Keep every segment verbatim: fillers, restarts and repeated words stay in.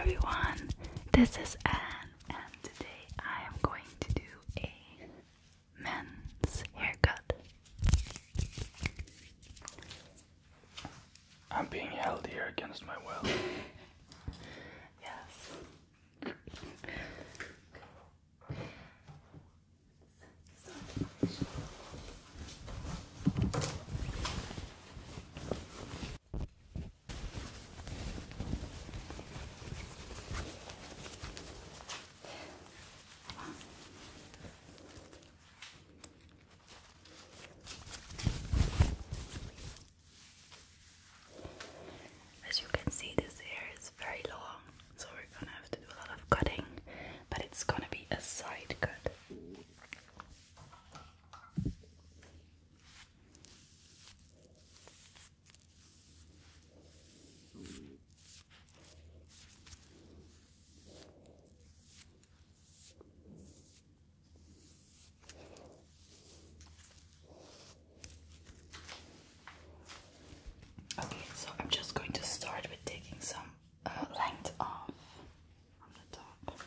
everyone, this is Anne, and today I am going to do a men's haircut. I'm being held here against my will. Yes. As you can see, this hair is very long, so we're gonna have to do a lot of cutting, but it's gonna be a side cut. Okay, so I'm just going to start with taking some uh, length off from the top.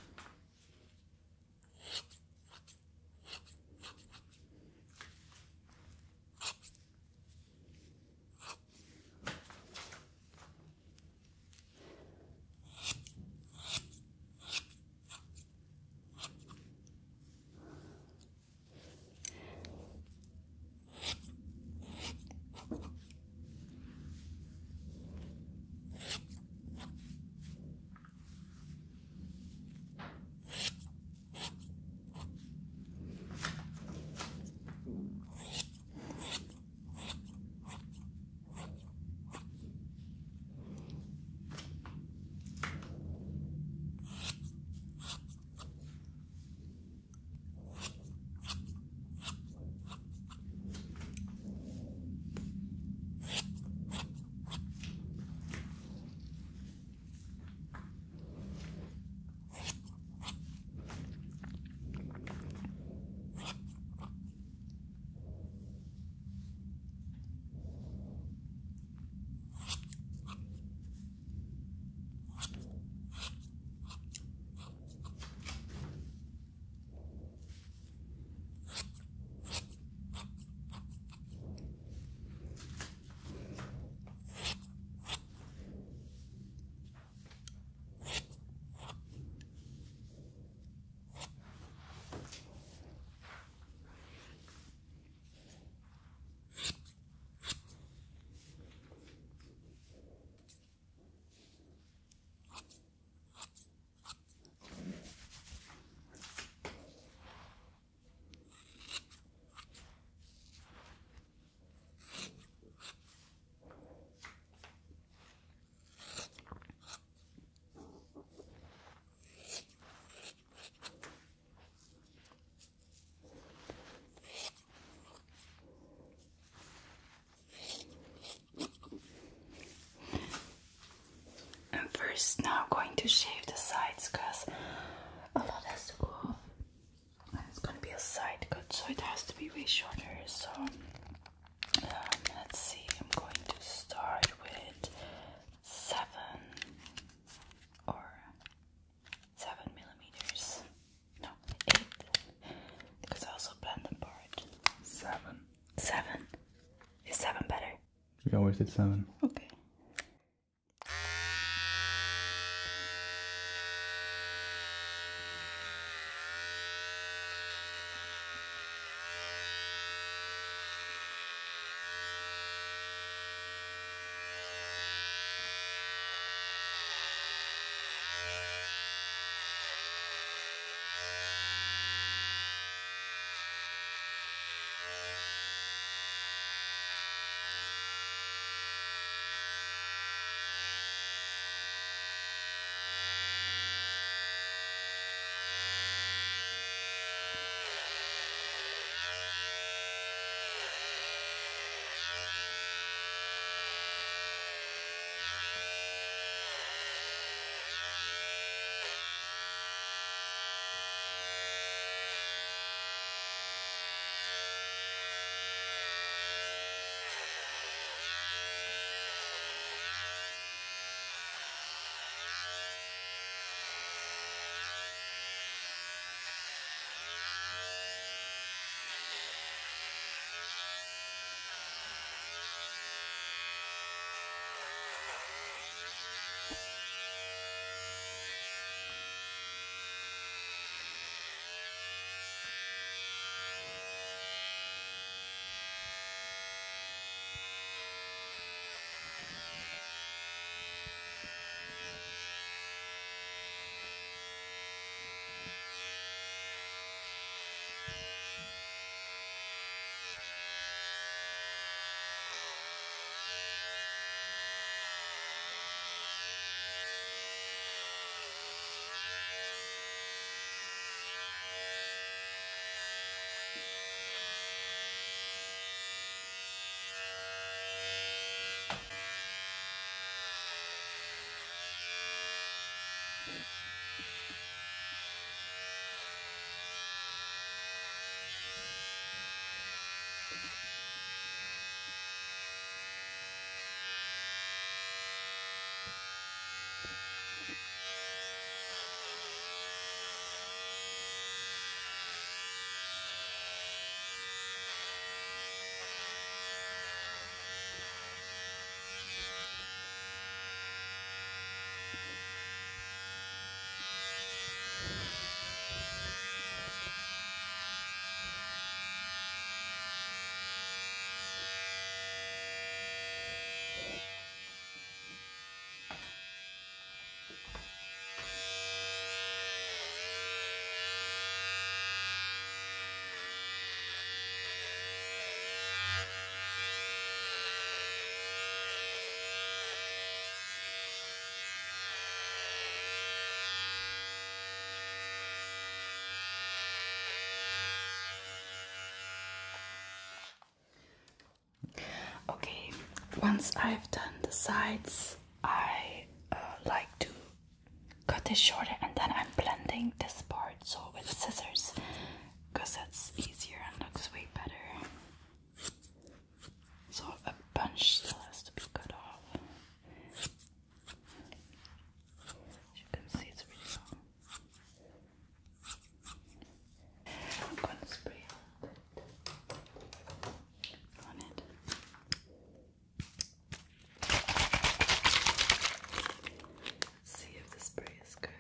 And first, now I'm going to shave the sides because a lot has to go off. And it's going to be a side cut, so it has to be way shorter. So, um, let's see, I'm going to start with seven or seven millimeters. No, eight. Because I also blend them apart. Seven. Seven? Is seven better? We always did seven. Okay. Okay, once I've done the sides, I uh, like to cut it shorter, and then I'm blending this part, so with scissors, because that's easier and looks way better. So a bunch still has to be cut off. As you can see, it's really long. I'm gonna spray a little bit on it. Let's see if the spray is good.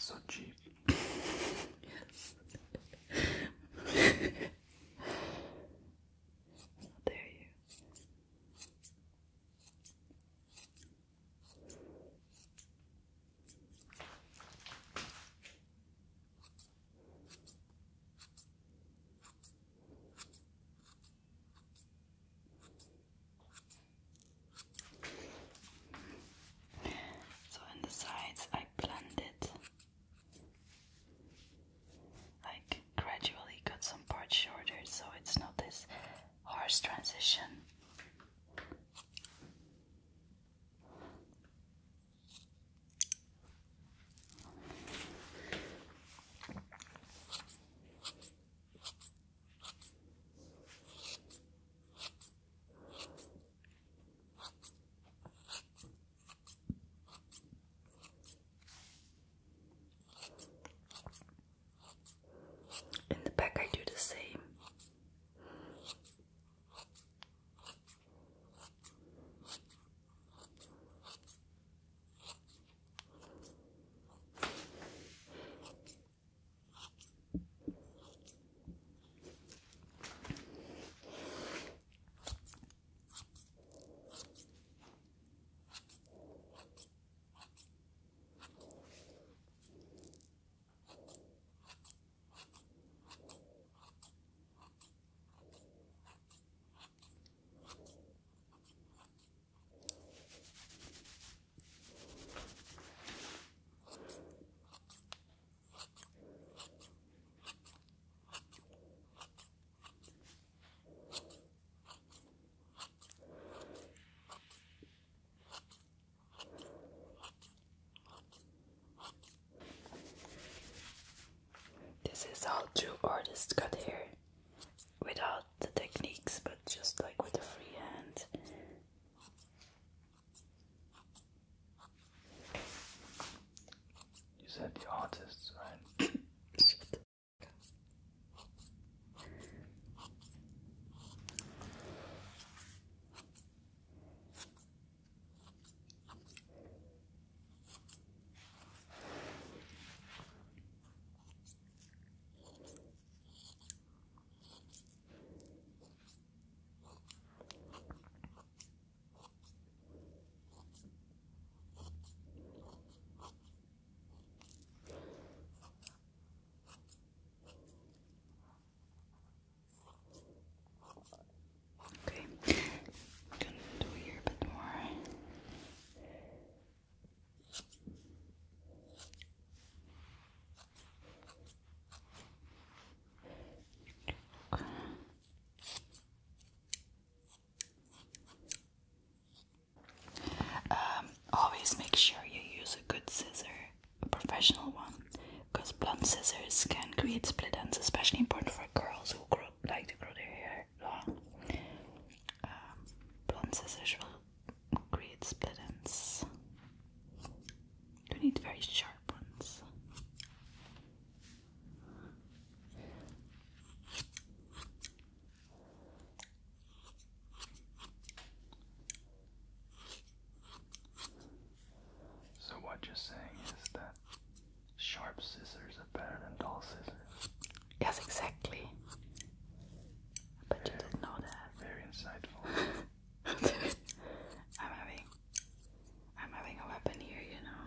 so cheap. Yes. There you. So in the sides I blended, like gradually cut some parts shorter so it's not this harsh transition. In the back I do the same. This is all true artist cut hair, without the techniques, but just like with a free hand. You said the artists, right? Okay, I'm gonna do here a bit more. Um, always make sure you use a good scissor, a professional one, because blunt scissors can create split ends, especially important for girls who grow, like to grow their hair long. Um, blunt scissors will create split ends. You need very sharp ones. So what you're saying is that sharp scissors are better than dull scissors. Yes, exactly. But you didn't know that. Very insightful. I'm having, I'm having a weapon here, you know.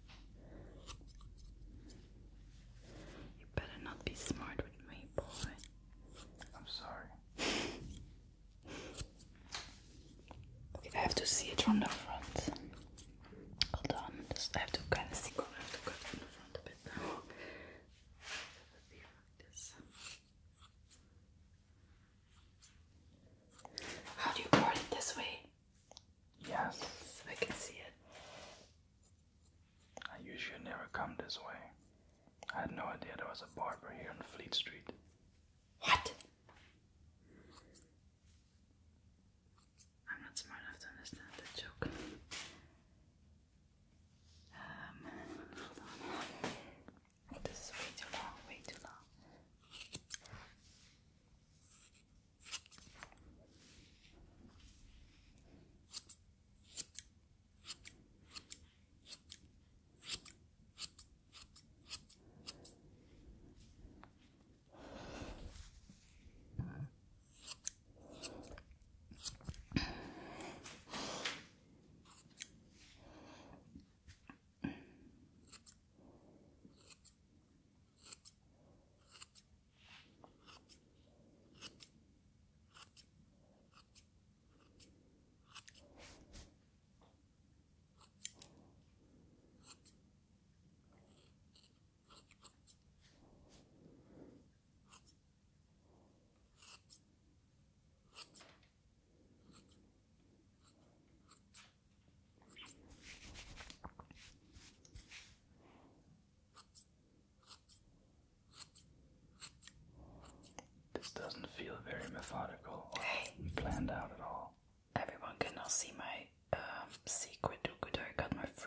You better not be smart with me, boy. I'm sorry. Okay, I have to see it from the front. Hold on, just I have to kind of see. I have to cut from the front a bit now. Be like this. How do you part it this way? Yes. So I can see it. I usually never come this way. I had no idea there was a barber here on Fleet Street. What? I'm not smart enough to understand that joke. Um, hold on. This is way too long, way too long.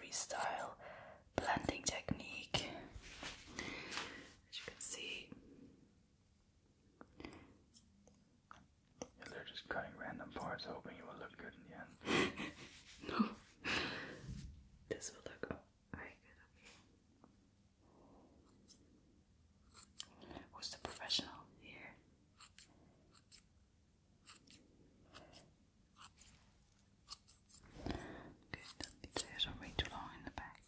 style blending technique. As you can see. Yeah, they're just cutting random parts, hoping it will look good in the end. No. This will look very good. Who's the professional here? Okay, don't be there, don't wait too long in the back.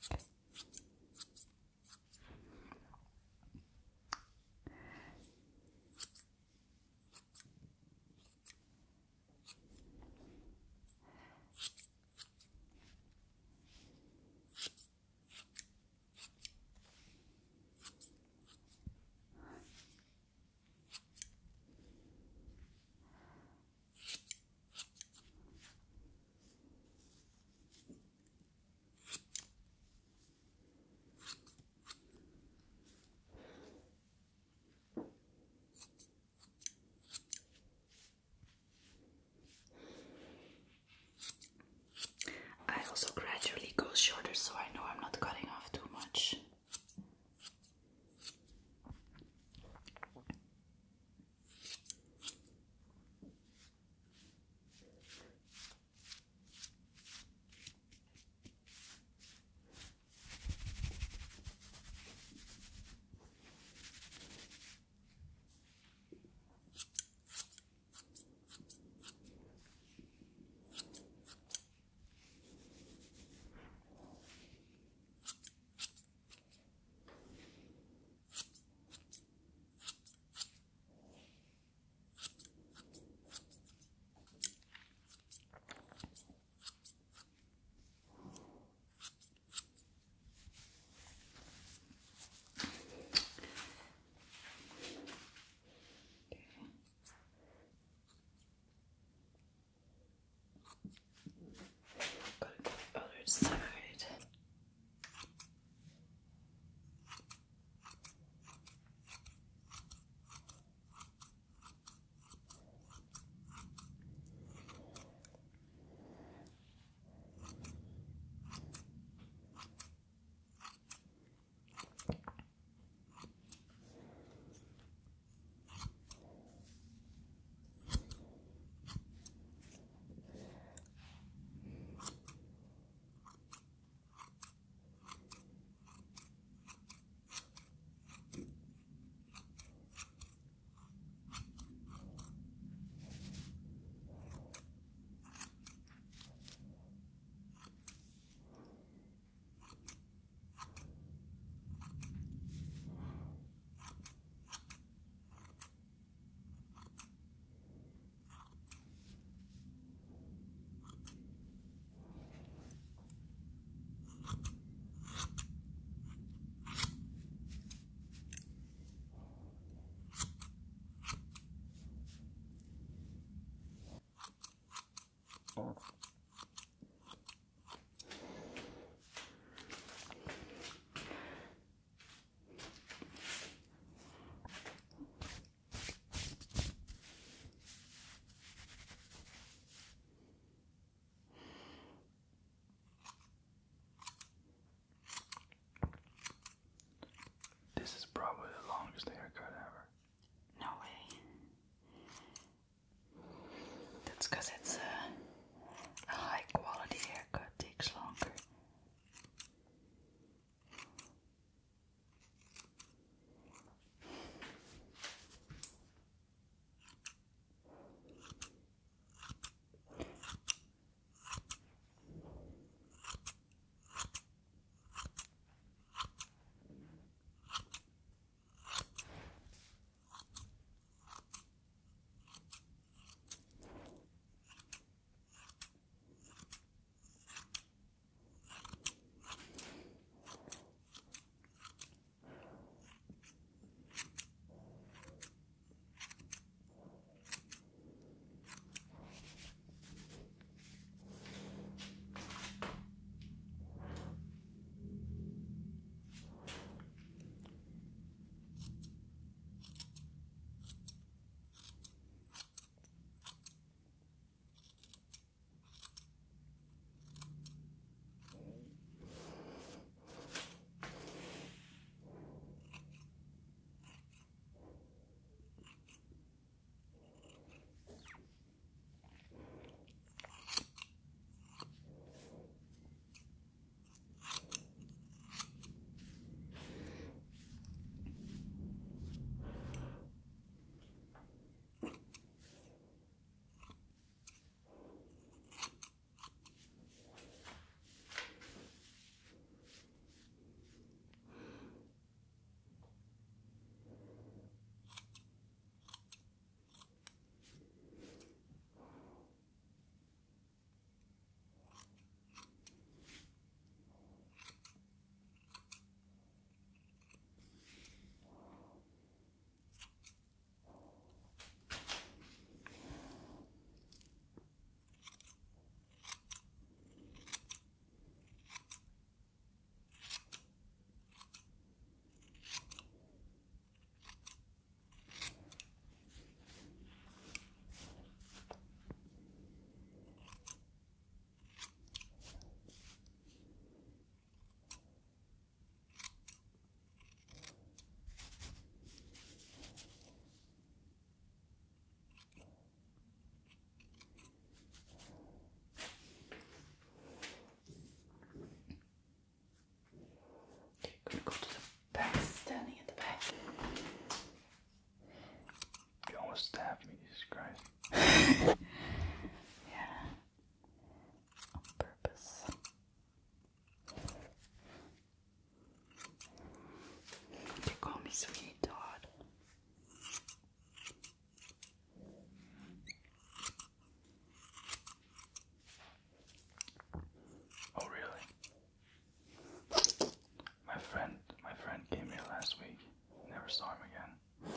last week. Never saw him again.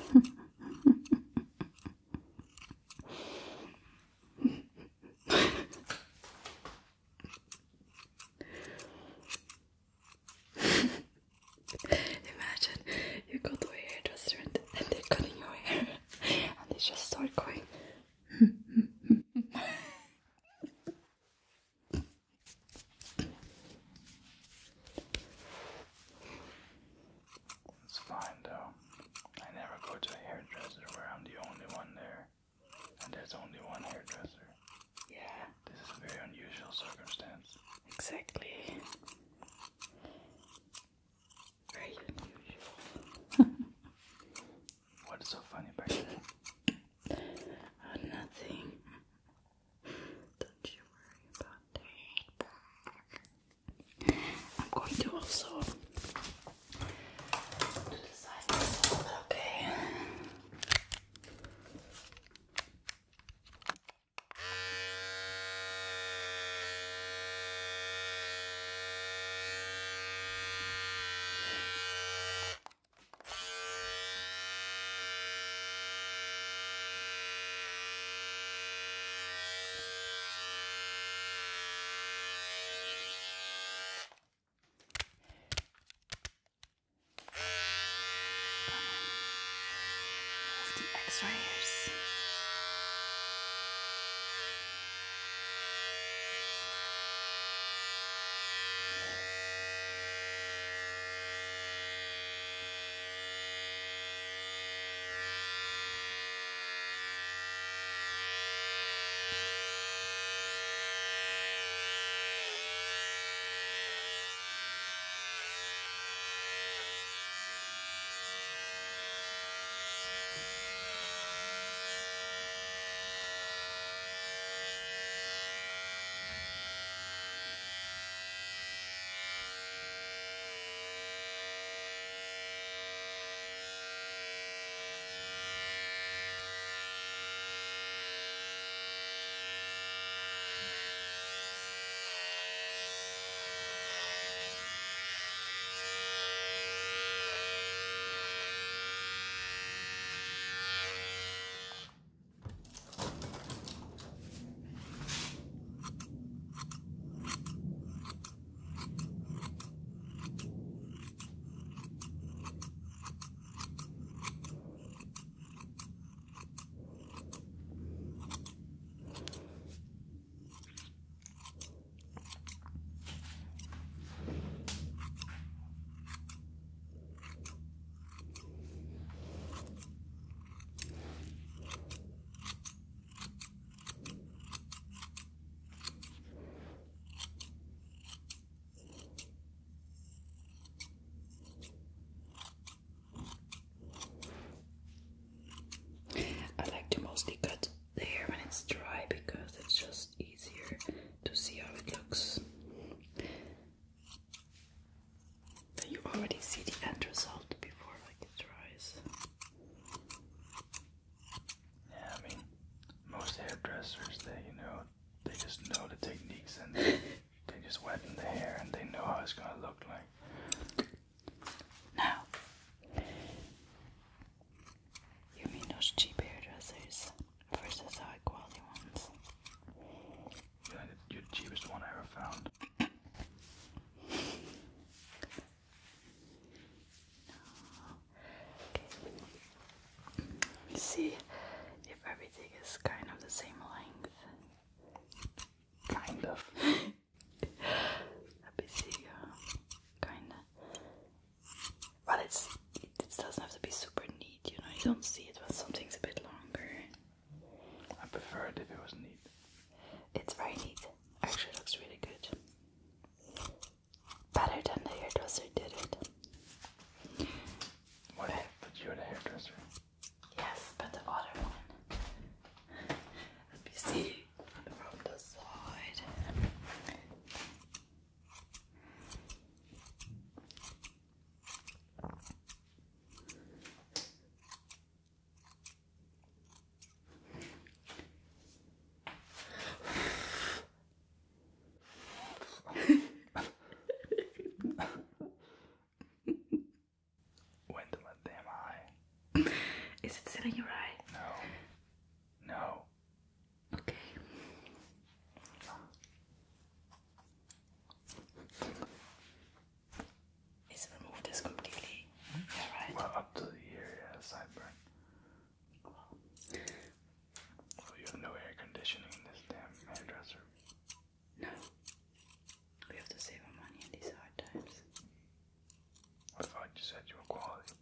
Imagine you go to a hairdresser and, and they're cutting your hair and they just start going. It's fine though. I never go to a hairdresser where I'm the only one there. And there's only one hairdresser. Yeah. This is a very unusual circumstance. Exactly. Very unusual. What's so funny back there? Uh, nothing. Don't you worry about that. I'm going to also do the side myself, okay? Of the extra hairs. I like to mostly cut the hair when it's dry because it's just easier to see how it looks. Then you already see the end result before like it dries. Yeah, I mean, most hairdressers, they, you know, they just know the techniques and they, they just wet in the hair and they know how it's gonna look like. Now, you mean those cheap hairdressers versus high quality ones? You know, the, the cheapest one I ever found. You see if everything is kind of the same length. Kind of. Let me see, uh, kinda. But it's it, it doesn't have to be super neat, you know. You don't see it when something's a bit longer. I prefer it if it was neat. It's very neat. Actually, it looks really good. Better than the hairdresser did it. What? But you're the hairdresser. Yes, but the other one. Let me see from the side. Is it still in your eye? No. No. Okay. Is remove this completely? Yeah, right. Well, up to the ear, yeah, sideburn. Well, you have no air conditioning in this damn hairdresser. No. We have to save our money in these hard times. I thought you said you were quality.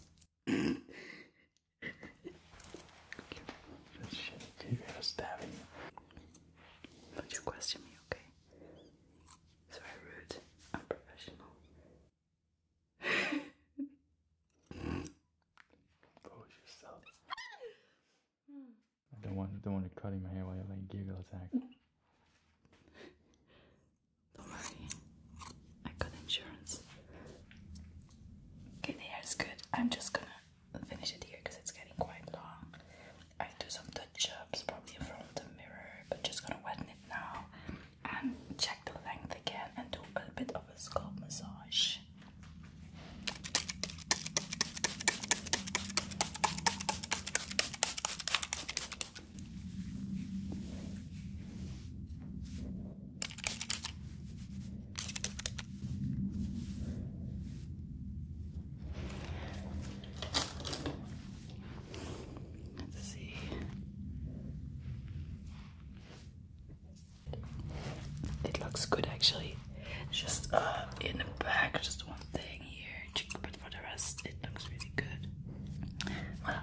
That shit, you're gonna stab me. Don't you question me, okay? It's very rude, unprofessional. Compose yourself. I don't want, don't want you cutting my hair while you're like giggle attack. Don't worry, I got insurance. Okay, the hair is good. I'm just gonna finish it here because it's getting quite long. I do some touch-ups, probably in front of the mirror, but just gonna weten it now and check the length again and do a bit of a scalp massage. Let's see. It looks good actually. Just uh in the back, just one thing here, but for the rest, it looks really good. Voilà.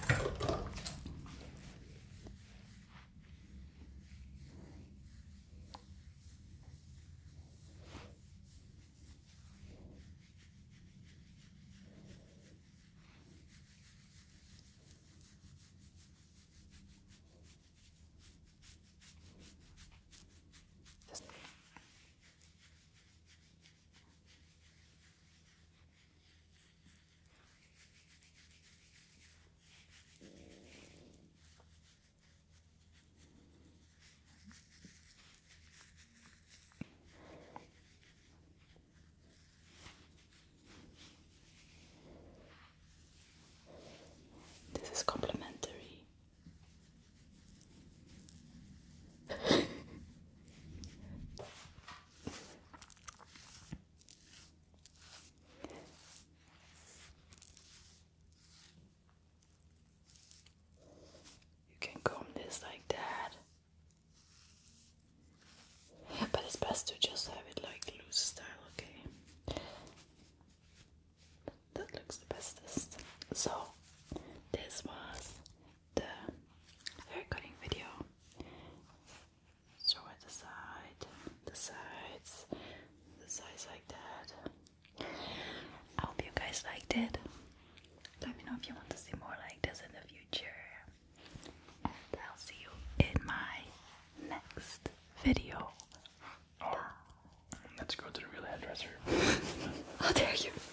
This is complimentary. You can comb this like that. But it's best to just have it like loose style, okay? That looks the bestest. So, this was the hair cutting video. So at the side, the sides, the sides like that. I hope you guys liked it. Let me know if you want to see more like this in the future. And I'll see you in my next video. Oh, let's go to the real hairdresser. How dare you?